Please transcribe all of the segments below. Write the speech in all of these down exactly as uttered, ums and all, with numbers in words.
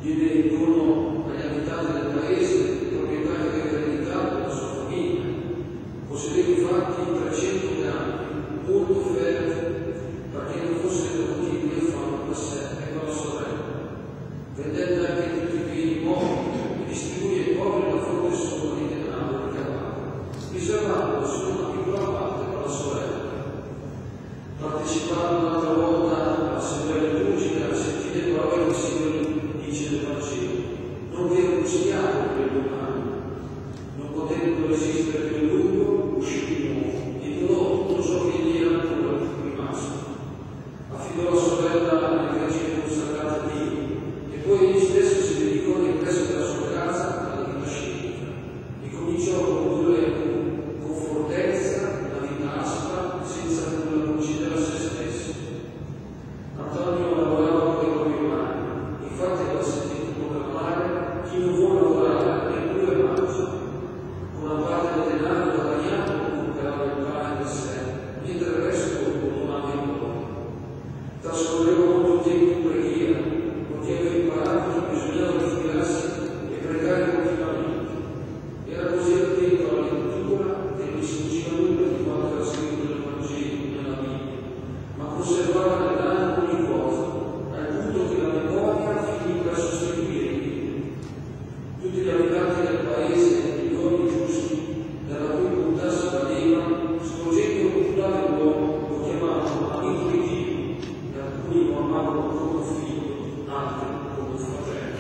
viene in dono agli abitanti del paese, proprietà che aveva ereditato dalla sua famiglia. Possedeva infatti trecento campi, molto fertili, perché non fossero motivi di affanno per sé e per la sorella. Vendette anche tutti i beni immobili e distribuì ai poveri la forte somma di denaro ricavata, riservando la sua piccola parte per la sorella. Partecipando un'altra volta all'assemblea liturgica, sentì le parole che il Signore dice nel Vangelo: non vi angustiate per il domani, non potendo resistere più a lungo, uscì di nuovo e donò tutto ciò che gli era ancora rimasto. Affidò la sorella alle Vergine consacrate a Dio e poi egli stesso si dedicò nel presso della sua casa alla vita scientifica e cominciò a condurre con fortezza la vita aspra senza nulla concedere a se stesso. Antonio lavorava con le proprie mani, infatti aveva sentito proclamare: chi non vuole lavorare neppure mangia. Con una parte del denaro guadagnato comprava il pane per sé, mentre il resto lo donava in dono. Trascorreva molto tempo in preghiera, poiché aveva imparato che bisognava ritirarsi e pregare continuamente. Era così attento alla lettura che non si sfuggiva nulla di quanto era scritto nel Vangelo, nella Bibbia, ma conservava nell'animo ogni cosa, al punto che la memoria finì per sostituire i libri. Tutti gli abitanti del paese, gli uomini giusti, nella cui bontà si valeva, scorgendo l'oculare uomo, lo chiamavano amico di Dio, e alcuni lo amavano come un figlio, altri come un fratello.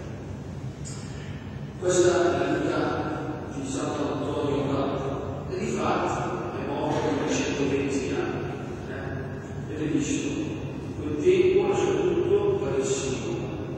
Questa è la vita di Sant'Antonio Abate, e difatti è morto per centoventi anni. Eh? Ed è visto, quel tempo lascia tutto per il Signore.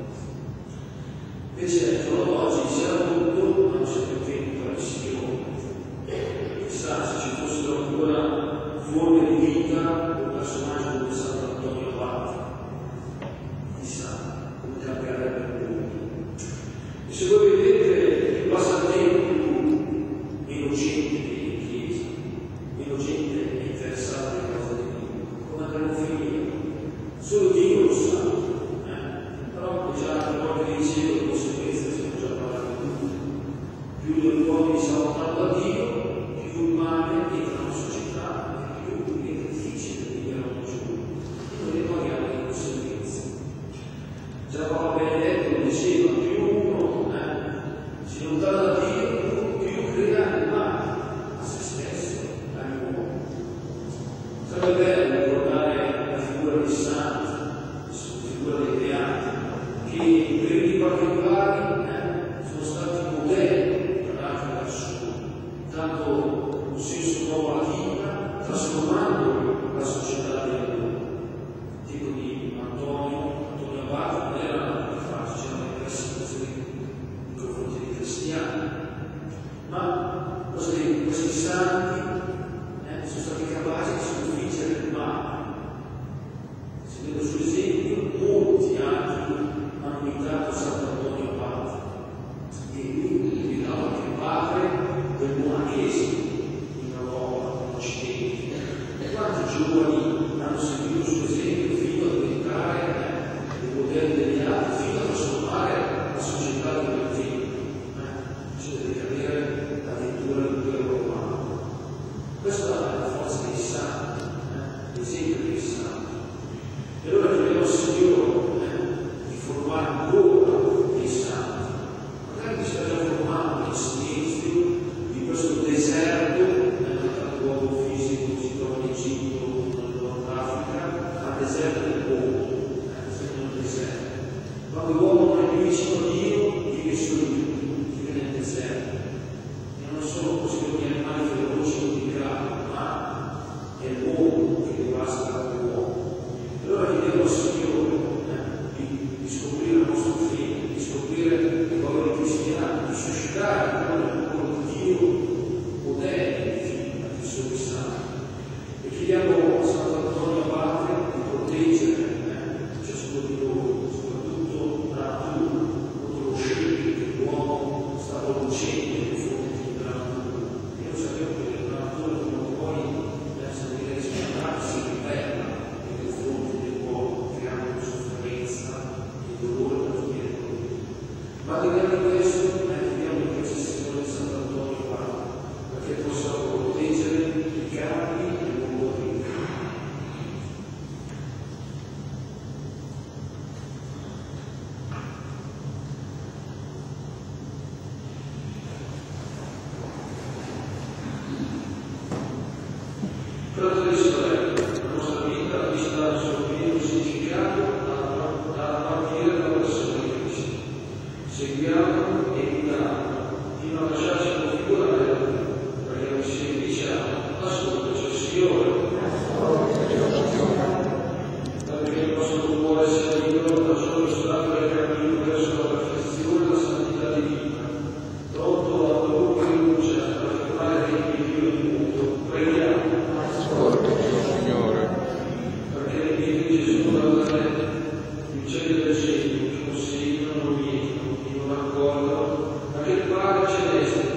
Invece il giorno d'oggi si era tutto, ma non c'è più tempo per il Signore. Chissà se ci fossero ancora forme di vita un personaggio come Sant'Antonio Abate. Chissà come cambierebbe il mondo. E se voi vedete che passa il tempo, meno gente che in chiesa, meno gente è interessata alle cose di Dio, come andremo a finire? Solo Dio lo sa, eh? Però già altre volte vi dicevo le conseguenze, stiamo già parlando di tutto. Più gli uomini si allontanano da Dio, più il male entra nella società, e più diventa difficile vivere ogni giorno. E noi ne paghiamo le conseguenze. Già Papa Benedetto lo diceva: più uno eh, si allontana da Dio, più crea il male a se stesso, all'uomo. Sarebbe bello ricordare la figura dei santi, la figura dei beati, che in periodi particolari eh, sono stati modelli per l'altra persona, dando un senso nuovo alla vita, trasformando la società del mondo. Il tipo di Antonio, Antonio Abate non era facile, c'erano le persecuzioni nei confronti dei cristiani, ma questi, questi santi eh, sono stati capaci di sconfiggere il male. Seguendo il suo esempio, molti altri hanno imitato Sant'Antonio Abate, e lui è diventato anche padre del monachesimo in Europa, in Occidente. E quanti giovani hanno seguiamo e guidiamo fino a lasciarci configurare da Dio. Perché insieme diciamo, ascoltaci il Signore. Perché il nostro cuore sia libero da solo stato del cammino verso la perfezione e la santità di vita, pronto a qualunque luce per affermare che Dio è muto. Preghiamo. Ascoltaci, Signore. Perché le vite di Gesù Nazareno, gli uccelli del cielo, che consigliano, non vietano, che non accolgono, ma che il Padre Celeste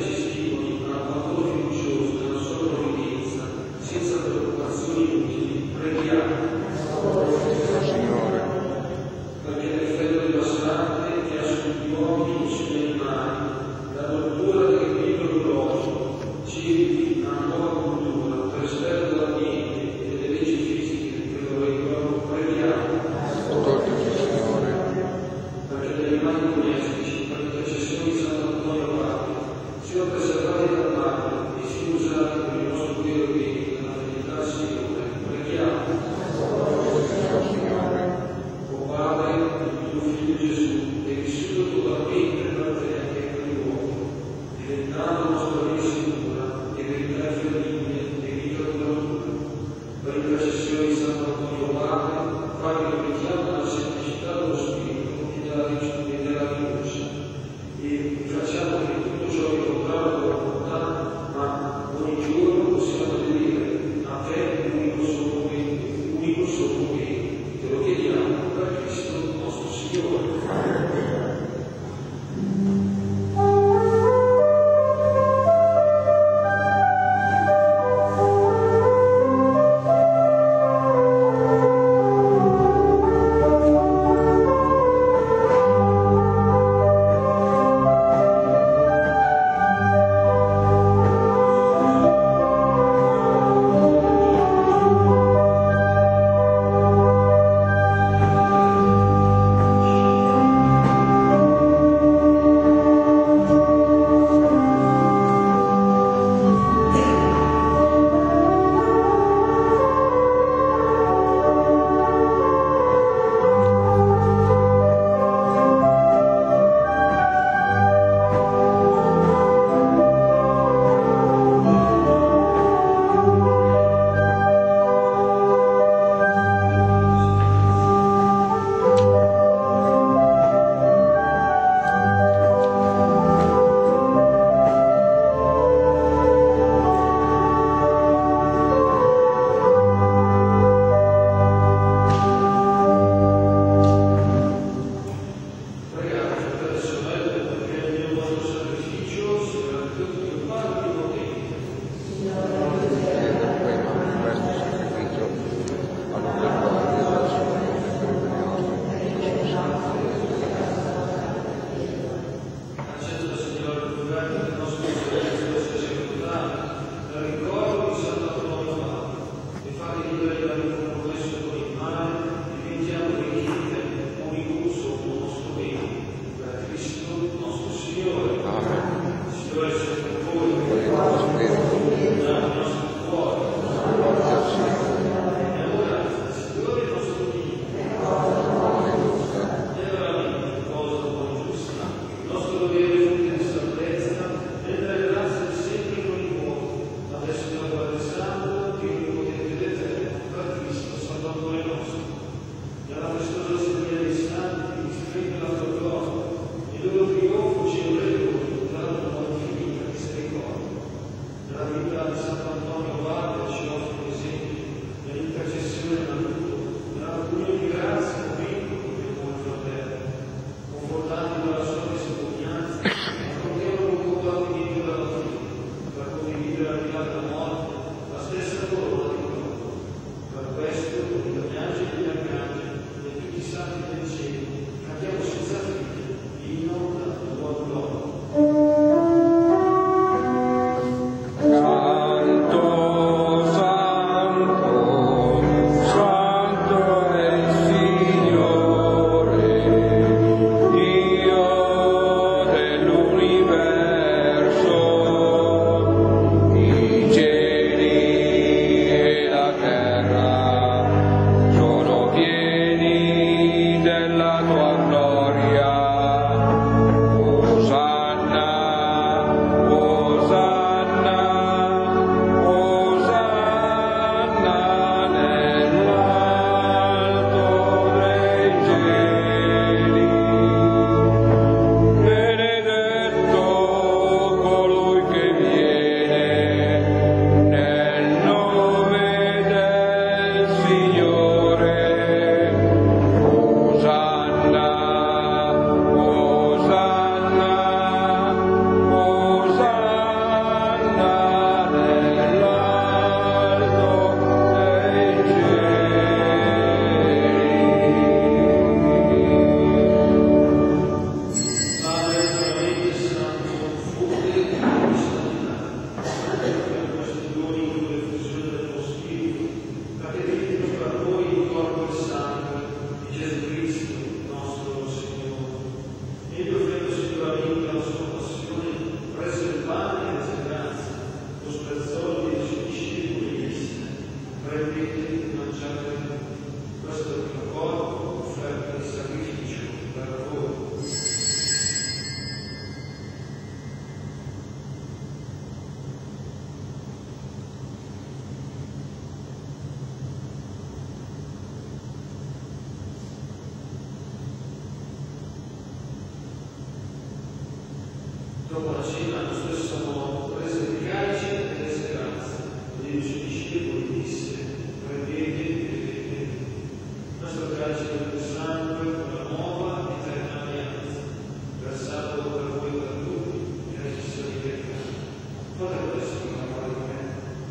Dopo la cena, lo stesso uomo prese il calice e rese grazie. E i suoi discepoli disse: prendete e bevete. Questo calice del mio sangue è la nuova e eterna alleanza, versato per voi e per tutti in remissione dei peccati. Fate questo in memoria di me.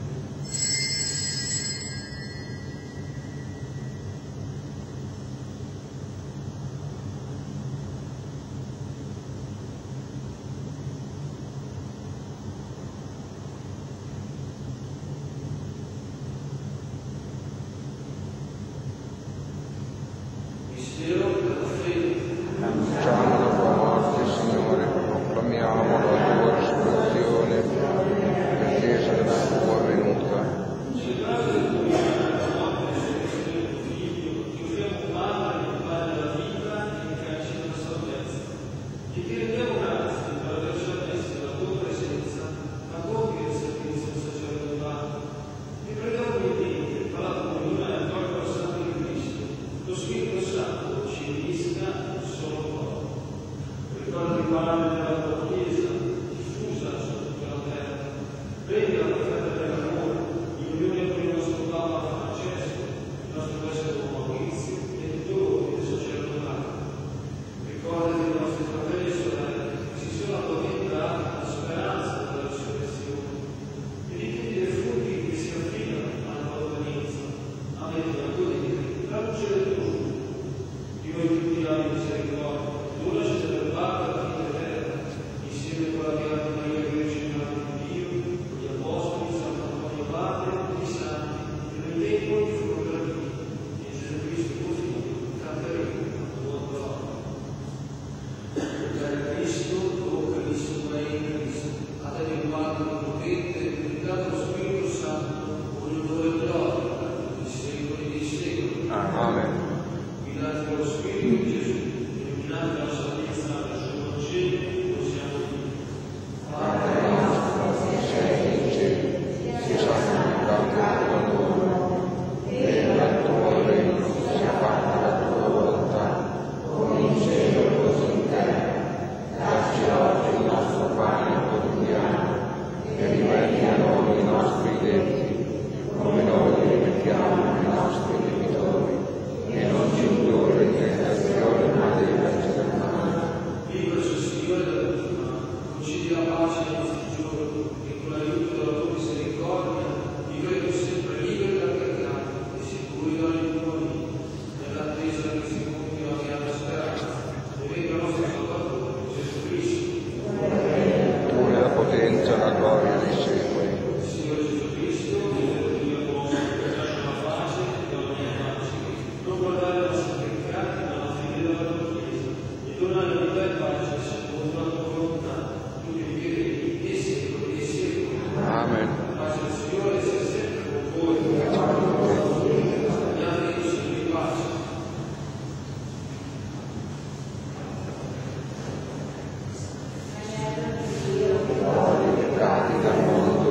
Mistero della fede. Annunciamo la tua morte, Signore, proclamiamo la tua risurrezione, l'attesa della tua venuta. Celebrate del tuo la morte e la resurrezione del tuo Figlio, ti offriamo Padre, il pane della vita e il calice della salvezza. E ti rendiamo grazie per averci messo la tua presenza a compiere il servizio sacerdotale. E preghiamo quindi per la comunione e il corpo santo di Cristo, lo Spirito Santo ci unisca in un solo corpo. Ricorda il pane della tua Chiesa, diffusa su tutta la terra. Prendi la profeta dell'amore, in unione con il nostro Papa Francesco, il nostro Vescovo Maurizio e tutti voi del sacerdotale. Ricordati dei nostri fratelli e sorelle che si sono addormentati alla speranza della risurrezione e di tutti i defunti che si affidano alla provenienza, avendo la tua vita, la luce del tuo nome. Di noi tutti abbi misericordia, tu la città Padre alla fine terra, insieme con la Beata Maria Vergine Madre di Dio, con gli Apostoli, Sant'Antonio Padre, tutti i santi, che nei tempi furono graditi, e Gesù Cristo tuo Figlio, canteremo la tua gloria. Caro Cristo, o Cristo, Maria in Cristo, a te il Padre potente, e dato lo Spirito Santo, ognuno e gloria, per tutti i secoli dei secoli. Amen. Guidati dallo Spirito di Gesù, illuminati dalla sapienza del suo Vangelo, possiamo dire: Padre nostro che sei in cielo, sia santificato il tuo nome, venga il tuo regno, sia fatta la tua volontà, come in cielo così in terra. Dacci oggi il nostro pane quotidiano e rimetti a noi i nostri debiti, come noi li rimettiamo ai nostri debitori, e non ci indurre in tentazione, ma liberaci dal male. Liberaci, Signore, dalla tua mano, concedi la pace ai nostri giorni, e con l'aiuto della tua misericordia vivremo sempre liberi dal peccato e sicuri dall'incuria, nell'attesa che si compia la beata speranza, e venga il nostro Salvatore, Gesù Cristo. Tu hai la potenza e la gloria dei secoli. Signore Gesù Cristo, Dio Dio nostro, che lascia la pace e la mia pace, non guardare i nostri peccati, ma la fede della tua Chiesa, e donare vita e pace secondo la tua volontà, tutti i piedi e secoli e secoli. Amen. La pace del Signore sia sempre con voi. Andiate in segno di pace. Togli i peccati dal mondo.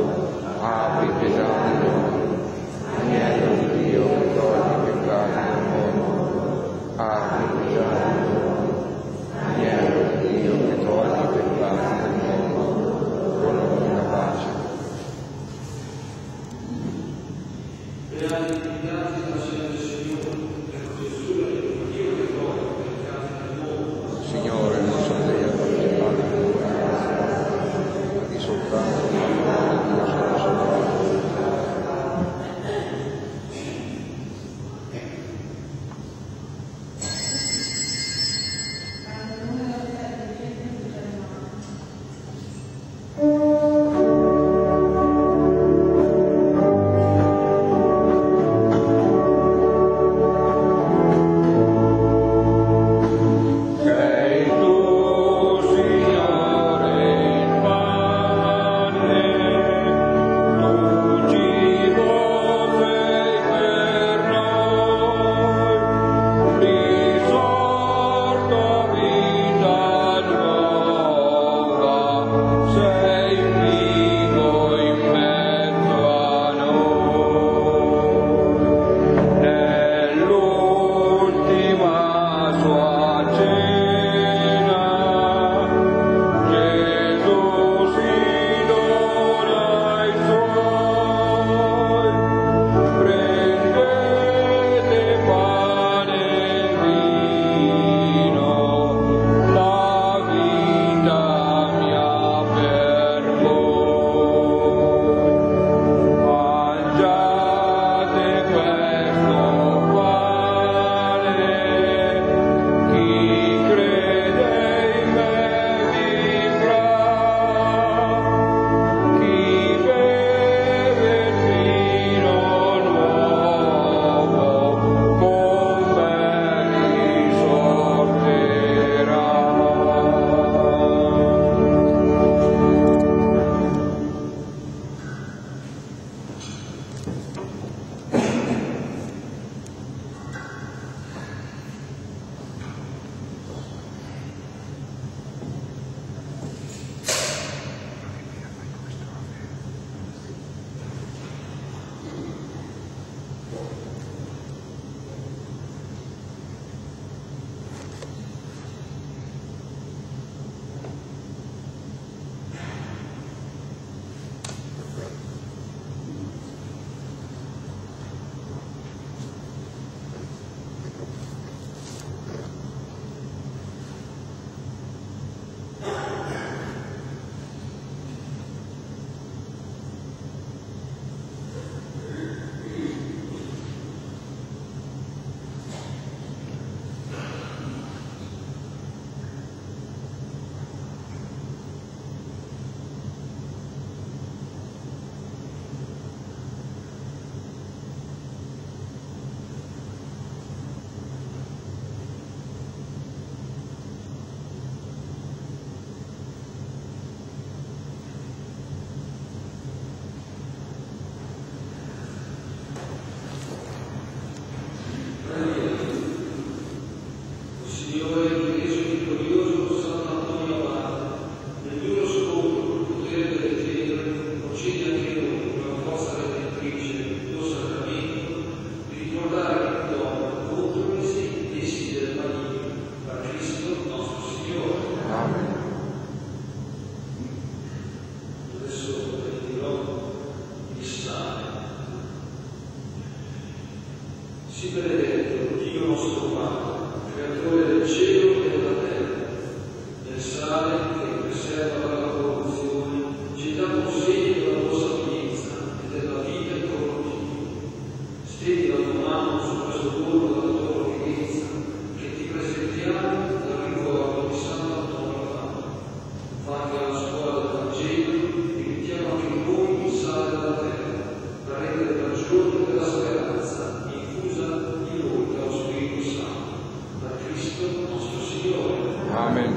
benedetto, Dio nostro Padre, creatore del cielo e della terra, del sale che preserva dalla corruzione, ci dà consigli della tua sapienza e della vita incorruttibile. Stendi la tua mano su questo corpo della tua provvidenza, che ti presentiamo dal ricordo di Sant'Antonio Padre. Fa che alla scuola del Vangelo diventiamo anche noi il sale della terra, per rendere ragione della speranza infusa in noi dallo Spirito Santo. Per Cristo nostro Signore. Amen.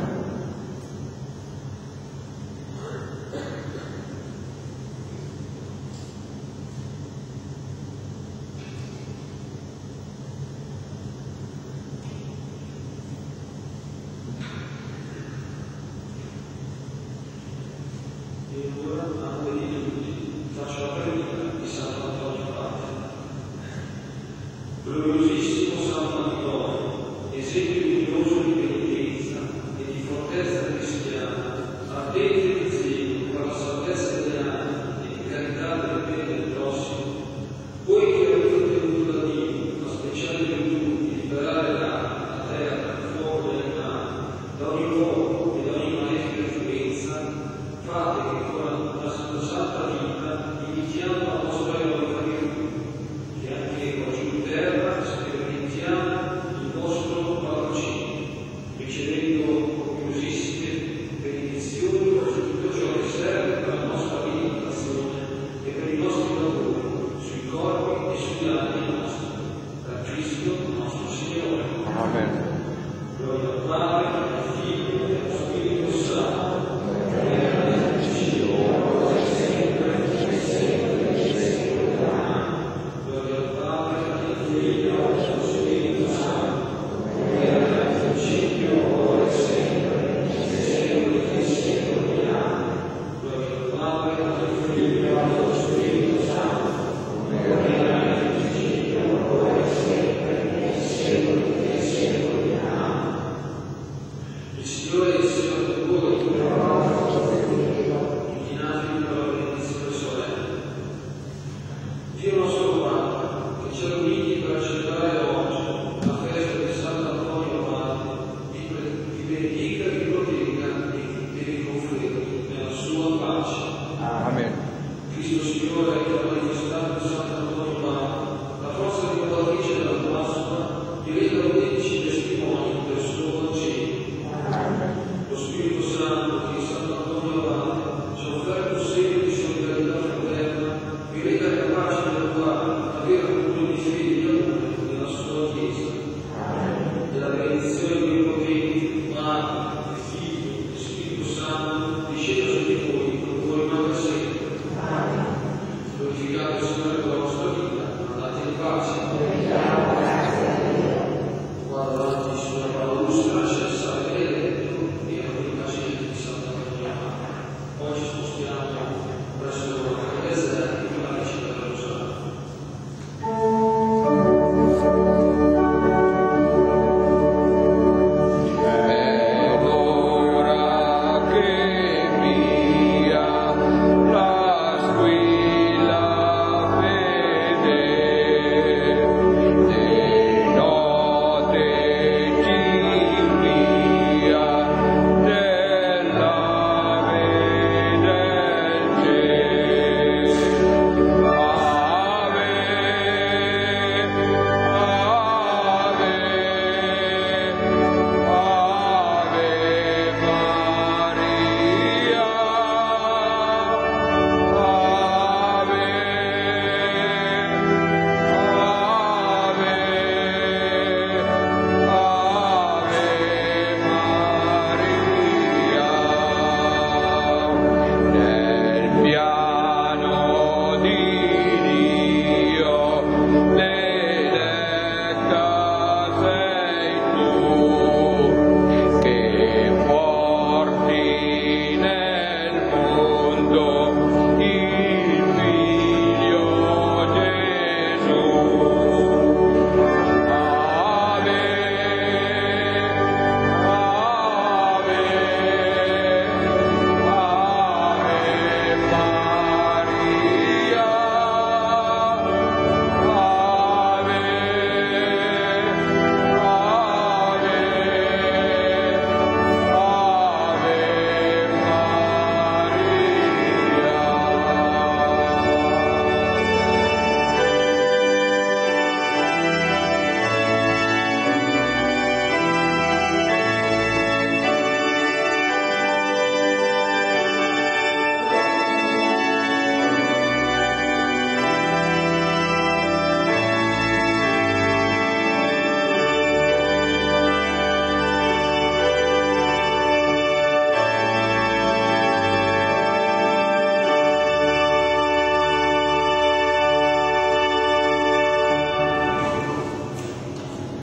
E ora, a nome di tutti, faccio la preghiera